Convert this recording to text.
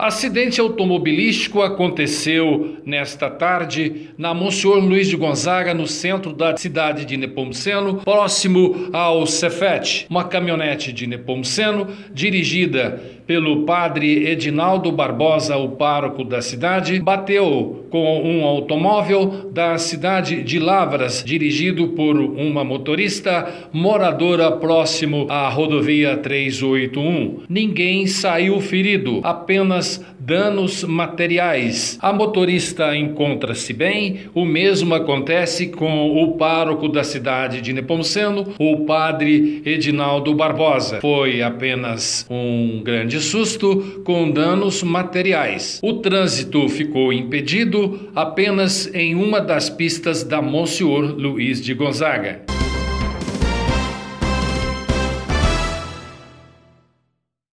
Acidente automobilístico aconteceu nesta tarde na Monsenhor Luiz de Gonzaga, no centro da cidade de Nepomuceno, próximo ao Cefet. Uma caminhonete de Nepomuceno, dirigida pelo padre Edinaldo Barbosa, o pároco da cidade, bateu com um automóvel da cidade de Lavras, dirigido por uma motorista moradora próximo à rodovia 381. Ninguém saiu ferido, apenas danos materiais. A motorista encontra-se bem. O mesmo acontece com o pároco da cidade de Nepomuceno, o padre Edinaldo Barbosa. Foi apenas um grande susto com danos materiais. O trânsito ficou impedido apenas em uma das pistas da Monsenhor Luiz de Gonzaga.